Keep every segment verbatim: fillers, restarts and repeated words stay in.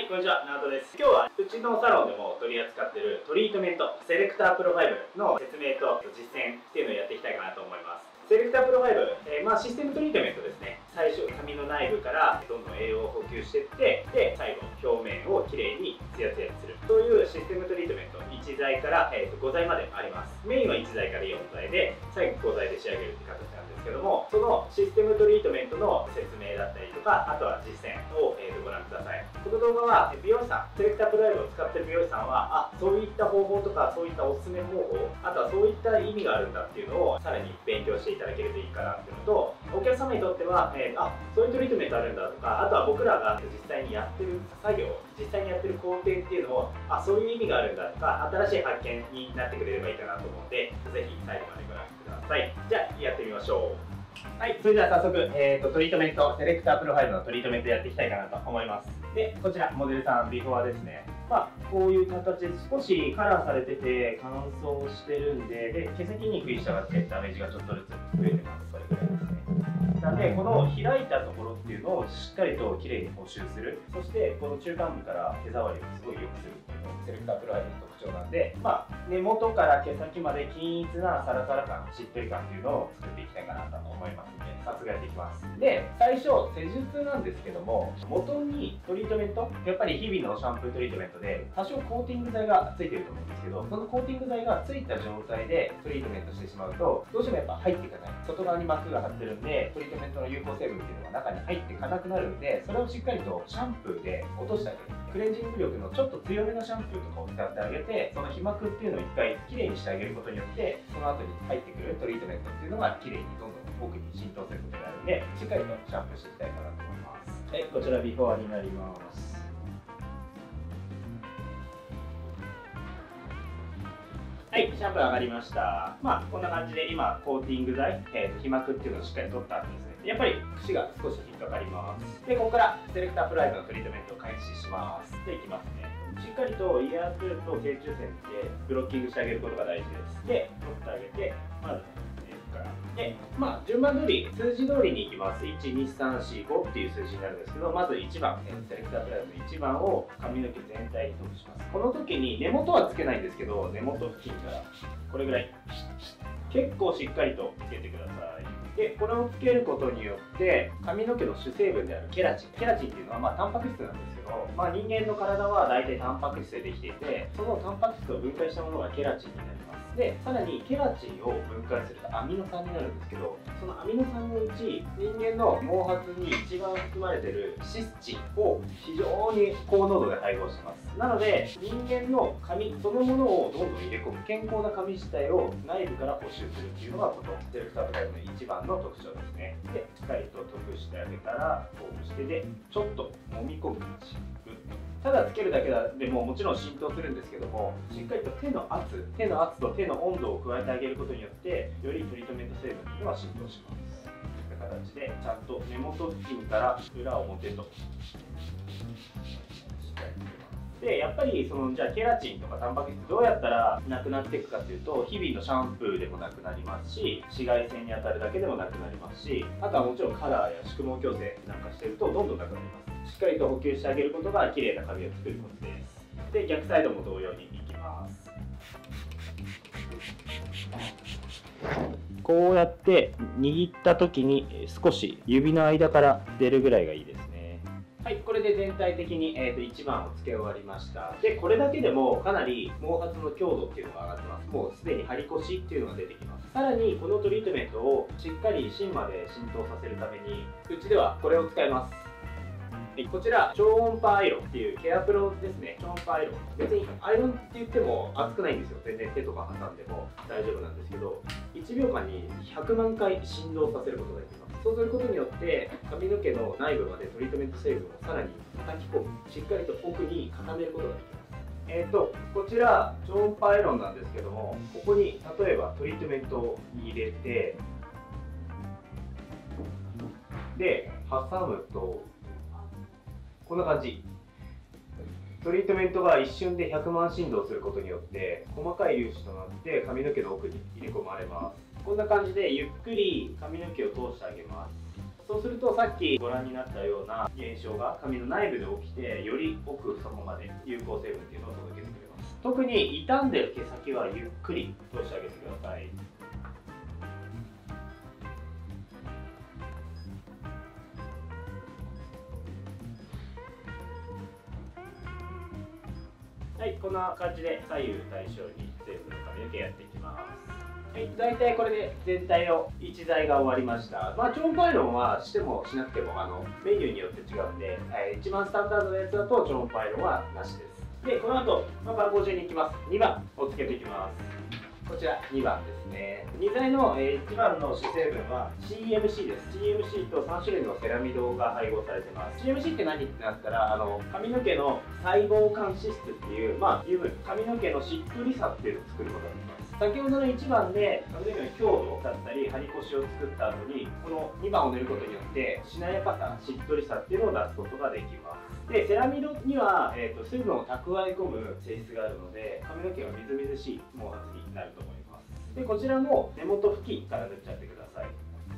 こんにちは、ナオトです。今日はうちのサロンでも取り扱っているトリートメントセレクタープロファイブの説明と実践っていうのをやっていきたいかなと思います。セレクタープロファイブ、えー、まあシステムトリートメントですね。最初髪の内部からどんどん栄養を補給していって、で最後表面をきれいにツヤツヤにする、そういうシステムトリートメントいち剤から、えー、とご剤まであります。メインはいち剤からよん剤で最後ご剤で仕上げるって形なんですけども、そのシステムトリートメントの説明だったりとか、あとは実践を、えー、とご覧ください。この動画は美容師さん、セレクタープロファイブを使ってる美容師さんは、あ、そういった方法とかそういったおすすめ方法、あとはそういった意味があるんだっていうのをさらに勉強していただけるといいかなっていうのと、お客様にとっては、えー、あ、そういうトリートメントあるんだとか、あとは僕らが実際にやってる作業、実際にやってる工程っていうのを、あ、そういう意味があるんだとか、新しい発見になってくれればいいかなと思うので、ぜひ最後までご覧ください。じゃあやってみましょう。はい、それでは早速、えーと、トリートメントセレクタープロファイルのトリートメントやっていきたいかなと思います。で、こちらモデルさんビフォーですね。まあ、こういう形で少しカラーされてて乾燥してるんで、で毛先肉に従ってダメージがちょっとずつ増えてます。これぐらいですね。なのでこの開いたところっていうのをしっかりときれいに補修する、そしてこの中間部から手触りをすごい良くするっていうのがセレクタープロファイルの特徴なんで、まあ、根元から毛先まで均一なサラサラ感、しっとり感っていうのを作っていきたいかなと思いますので、早速やっていきます。で、最初施術なんですけども、元にトリートメント、やっぱり日々のシャンプートリートメントで多少コーティング剤がついてると思うんですけど、そのコーティング剤がついた状態でトリートメントしてしまうと、どうしてもやっぱ入っていかない、外側に膜が張ってるんで、トリートメントの有効成分っていうのが中に入っていかなくなるんで、それをしっかりとシャンプーで落としてあげる。クレンジング力のちょっと強めのシャンプーとかを使ってあげて、その皮膜っていうのを一回きれいにしてあげることによって、その後に入ってくるトリートメントっていうのがきれいにどんどん奥に浸透することになるんで、しっかりとシャンプーしていきたいかなと思います。はい、こちらビフォーになります。はい、シャンプー上がりました。まあ、こんな感じで今、コーティング剤、えー、皮膜っていうのをしっかり取った後ですね。やっぱり櫛が少し引っかかります。で、ここからセレクタープライムのトリートメントを開始します。で、いきますね。しっかりとイヤープールと正中線でブロッキングしてあげることが大事です。で、取ってあげて、まず、からで、まあ、順番通り、数字通りにいきます。いち、に、さん、よん、ごっていう数字になるんですけど、まずいちばん、セレクタープライムのいちばんを髪の毛全体に塗布します。この時に根元はつけないんですけど、根元付近からこれぐらい、結構しっかりとつけてください。で、これをつけることによって髪の毛の主成分であるケラチンケラチンっていうのはまあタンパク質なんですけど、まあ、人間の体は大体タンパク質でできていて、そのタンパク質を分解したものがケラチンになります。で、さらにケラチンを分解するとアミノ酸になるんですけど、そのアミノ酸のうち人間の毛髪に一番含まれているシスチンを非常に高濃度で配合してます。なので人間の髪そのものをどんどん入れ込む、健康な髪自体を内部から補修するっていうのがこのセレクタープライムの一番の特徴ですね。で、しっかりと塗布してあげたらこうしてでちょっと揉み込む感じ。ただつけるだけでももちろん浸透するんですけども、しっかりと手の圧手の圧と手の温度を加えてあげることによってよりトリートメント成分というのは浸透します。こんな形でちゃんと根元付近から裏表としっかりつけます。でやっぱりそのじゃあケラチンとかタンパク質どうやったらなくなっていくかというと、日々のシャンプーでもなくなりますし、紫外線に当たるだけでもなくなりますし、あとはもちろんカラーや宿毛矯正なんかしてるとどんどんなくなります。しっかりと補給してあげることが綺麗な髪を作ることです。で、逆サイドも同様にいきます。こうやって握った時に少し指の間から出るぐらいがいいですね。はい、これで全体的に、えー、といちばんをつけ終わりました。で、これだけでもかなり毛髪の強度っていうのが上がってます。もうすでに張り腰っていうのが出てきます。さらにこのトリートメントをしっかり芯まで浸透させるために、うちではこれを使います。こちら超音波アイロンっていうケアプロですね。超音波アイロン、別にアイロンって言っても熱くないんですよ。全然手とか挟んでも大丈夫なんですけど、いちびょうかんにひゃくまんかい振動させることができます。そうすることによって髪の毛の内部までトリートメント成分をさらに叩き込む、しっかりと奥に固めることができます。えーとこちら超音波アイロンなんですけども、ここに例えばトリートメントを入れて、で挟むとこんな感じ。トリートメントが一瞬でひゃくまん振動することによって細かい粒子となって髪の毛の奥に入れ込まれます。こんな感じでゆっくり髪の毛を通してあげます。 そうするとさっきご覧になったような現象が髪の内部で起きて、より奥底まで有効成分っていうのを届けてくれます。特に傷んでる毛先はゆっくり通してあげてください。はい、こんな感じで左右対称に全部の髪の毛やっていきます。はい、大体これで全体の一材が終わりました。まあ、超音波アイロンはしてもしなくてもあのメニューによって違うんで、えー、一番スタンダードなやつだと超音波アイロンはなしです。で、この後、まあ、番号順にいきます。にばんをつけていきます。こちらにばんですね。に材の、えー、いちばんの主成分は シーエムシー です。シーエムシー とさん種類のセラミドが配合されています。シーエムシー って何ってなったら、あの髪の毛の細胞間脂質っていう、まあ、油分、髪の毛のしっとりさっていうのを作ることができます。先ほどのいちばんで髪の毛の強度だったり張り腰を作った後にこのにばんを塗ることによってしなやかさ、しっとりさっていうのを出すことができます。で、セラミドには、えーと、水分を蓄え込む性質があるので髪の毛がみずみずしい毛髪になると思います。で、こちらも根元付近から塗っちゃってください。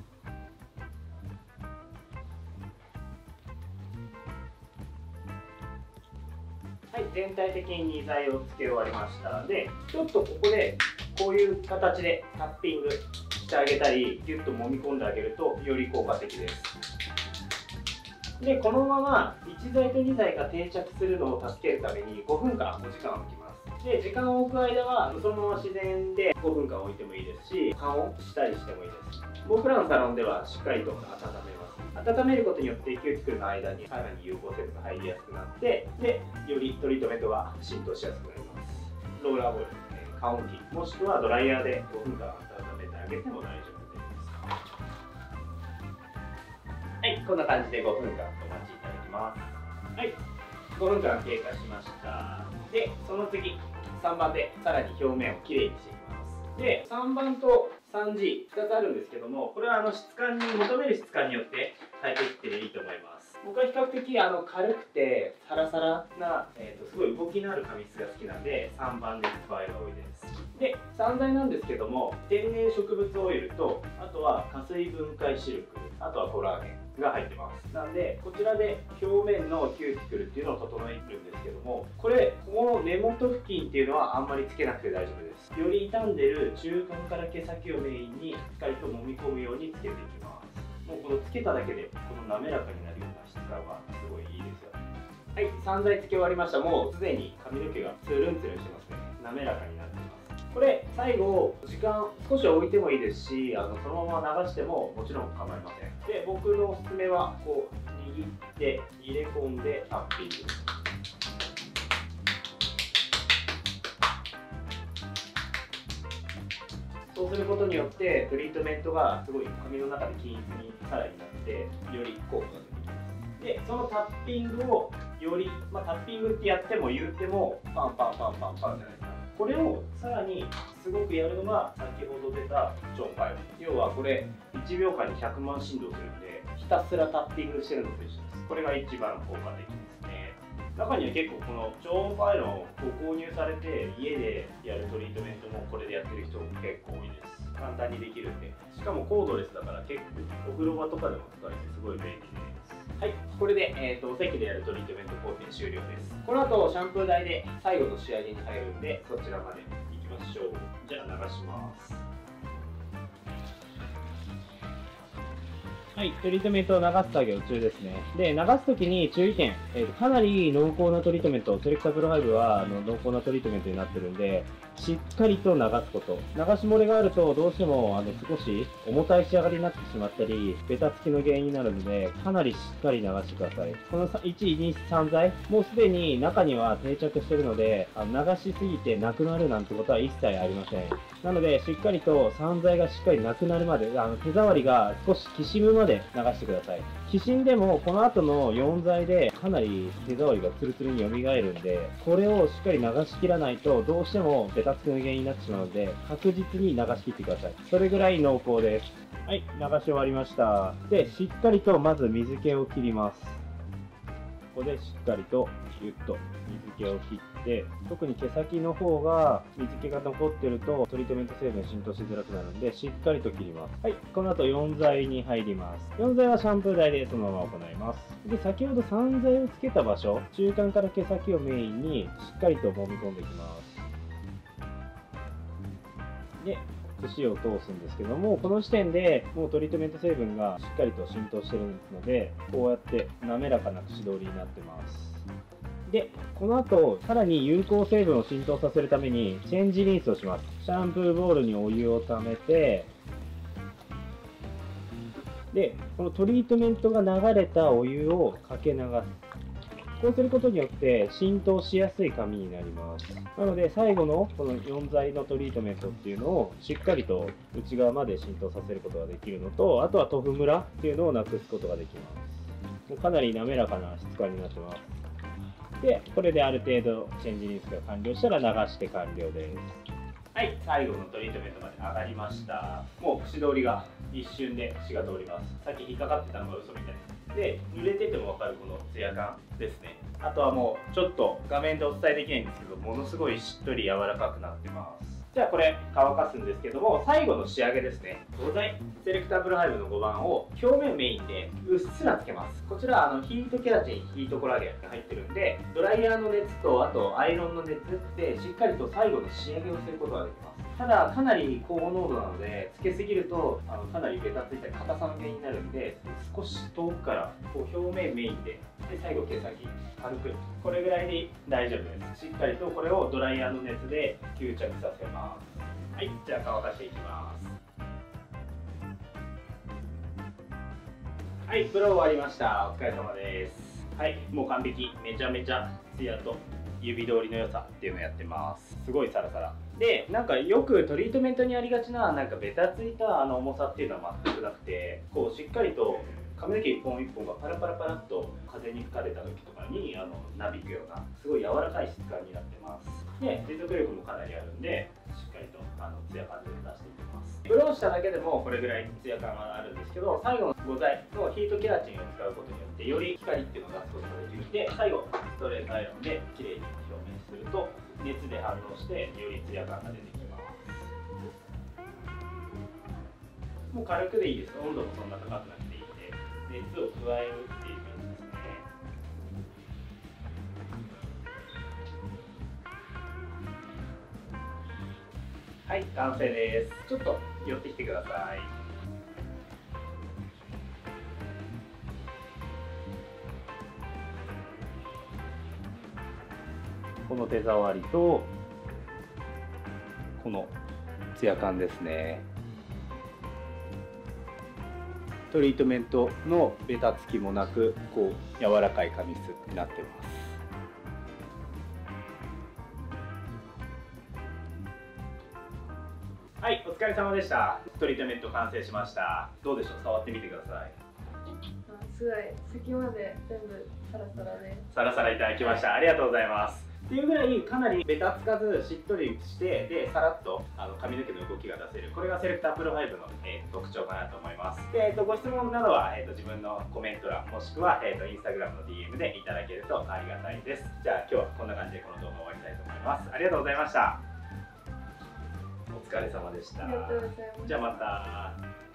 はい、全体的にに材をつけ終わりました。で、ちょっとここでこういう形でタッピングしてあげたりギュッと揉み込んであげるとより効果的です。で、このままいち材とに材が定着するのを助けるためにごふんかんお時間を置きます。で、時間を置く間はそのまま自然でごふんかん置いてもいいですし、加温したりしてもいいです。僕らのサロンではしっかりと温めます。温めることによってキューティクルの間にさらに有効成分が入りやすくなって、で、よりトリートメントが浸透しやすくなります。ローラーボール、加温器、もしくはドライヤーでごふんかん温めてあげても大丈夫です。はい、こんな感じでごふんかんお待ちいただきます。はい、ごふんかん経過しました。で、その次、さんばんでさらに表面をきれいにしていきます。で、さんばんと さんジーふたつあるんですけども、これはあの質感に求める質感によって変えていっていいと思います。僕は比較的あの軽くてサラサラな、えー、とすごい動きのある髪質が好きなんでさんばんで使う場合が多いです。で、さん材なんですけども、天然植物オイルと、あとは加水分解シルク、あとはコラーゲンが入ってます。なんでこちらで表面のキューティクルっていうのを整えるんですけども、これここの根元付近っていうのはあんまりつけなくて大丈夫です。より傷んでる中間から毛先をメインにしっかりと揉み込むようにつけていきます。もうこのつけただけでこの滑らかになるような質感はすごいいいですよ。はい、さん材つけ終わりました。もうすでに髪の毛がツルンツルンしてますね。滑らかになってます。これ最後時間少し置いてもいいですし、あのそのまま流してももちろん構いません。で、僕のおすすめはこう握って入れ込んでタッピング。そうすることによってトリートメントがすごい髪の中で均一にさらになってより効果が出てきます。で、そのタッピングをより、まあ、タッピングってやっても言うてもパンパンパンパンパンじゃないですか。これをさらにすごくやるのが先ほど出た超音波アイロン。要はこれいちびょうかんにひゃくまん振動するんで、ひたすらタッピングしてるのと一緒です。これが一番効果的ですね。中には結構この超音波アイロンをご購入されて家でやるトリートメントもこれでやってる人も結構多いです。簡単にできるんで、しかもコードレスだから結構お風呂場とかでも使えてすごい便利です。はい、これで、えー、とお席でやるトリートメント工程終了です。この後シャンプー台で最後の仕上げに入るんで、そちらまで行きましょう。じゃあ流します。はい、トリートメントを流す作業中ですね。で、流すときに注意点、えーと、かなり濃厚なトリートメント、セレクタプロファイブはあの濃厚なトリートメントになってるんで、しっかりと流すこと。流し漏れがあると、どうしてもあの少し重たい仕上がりになってしまったり、ベタつきの原因になるので、かなりしっかり流してください。このいち、に、さん材、もうすでに中には定着してるので、あの流しすぎてなくなるなんてことは一切ありません。なので、しっかりとさん材がしっかりなくなるまで、あの手触りが少しきしむまで流してください。きしんでもこの後のよん材でかなり手触りがツルツルに蘇るんで、これをしっかり流しきらないとどうしてもベタつきの原因になってしまうので、確実に流しきってください。それぐらい濃厚です。はい、流し終わりました。で、しっかりとまず水気を切ります。ここでしっかりとギュッと水気を切って、特に毛先の方が水気が残ってるとトリートメント成分浸透しづらくなるので、しっかりと切ります。はい、この後よん剤に入ります。よん剤はシャンプー台でそのまま行います。で、先ほどさん剤をつけた場所、中間から毛先をメインにしっかりと揉み込んでいきます。で、櫛を通すんですけども、この時点でもうトリートメント成分がしっかりと浸透してるので、こうやって滑らかな櫛通りになってます。で、この後さらに有効成分を浸透させるためにチェンジリンスをします。シャンプーボウルにお湯をためて、でこのトリートメントが流れたお湯をかけ流す。こうすることによって浸透しやすい髪になります。なので最後のこのよん剤のトリートメントっていうのをしっかりと内側まで浸透させることができるのと、あとは塗布ムラっていうのをなくすことができます。もうかなり滑らかな質感になってます。で、これである程度チェンジリンスが完了したら流して完了です。 はい、最後のトリートメントまで上がりました。もう櫛通りが一瞬で櫛が通ります。さっき引っかかってたのが嘘みたいで、濡れてても分かるこのツヤ感ですね。あとはもうちょっと画面でお伝えできないんですけど、ものすごいしっとり柔らかくなってます。じゃあこれ乾かすんですけども、最後の仕上げですね。ご剤セレクタープロファイブのごばんを表面メインでうっすらつけます。こちらはあのヒートケラチン、ヒートコラーゲンが入ってるんで、ドライヤーの熱とあとアイロンの熱でしっかりと最後の仕上げをすることができます。ただかなり高濃度なので、つけすぎるとあのかなりベタついたり硬さの原因になるんで、少し遠くからこう表面メインで、で最後毛先軽く、これぐらいで大丈夫です。しっかりとこれをドライヤーの熱で吸着させます。はい、じゃあ乾かしていきます。はい、プロ終わりました。お疲れ様です。はい、もう完璧。めちゃめちゃツヤと指通りの良さっていうのをやってます。すごいサラサラで、なんかよくトリートメントにありがちななんかベタついたあの重さっていうのは全くなくて、こうしっかりと髪の毛一本一本がパラパラパラっと風に吹かれた時とかにあのなびくようなすごい柔らかい質感になってます。で、持続力もかなりあるんで、しっかりとあのツヤ感で出していきます。ブローしただけでもこれぐらいツヤ感があるんですけど、最後のご剤のヒートケラチンを使うことによってより光っていうのを出すことができるんで、最後ストレートアイロンで綺麗に表面すると熱で反応してよりツヤ感が出てきます。もう軽くでいいです。温度もそんな高くなくていいんで、熱を加えるっていうイメージですね。はい、完成です。ちょっと寄ってきてください。この手触りとこのツヤ感ですね。トリートメントのベタつきもなく、こう柔らかい髪質になってます。はい、お疲れ様でした。トリートメント完成しました。どうでしょう、触ってみてください。 すごい、先まで全部サラサラで。 サラサラいただきました。ありがとうございます。っていうぐらいかなりベタつかずしっとりしてでさらっとあの髪の毛の動きが出せる、これがセレクタープロファイブの、えー、特徴かなと思います。で、えー、とご質問などは、えー、と自分のコメント欄もしくは、えー、とインスタグラムの ディーエム でいただけるとありがたいです。じゃあ今日はこんな感じでこの動画を終わりたいと思います。ありがとうございました。お疲れ様でした。 ありがとうございます。 じゃあまた。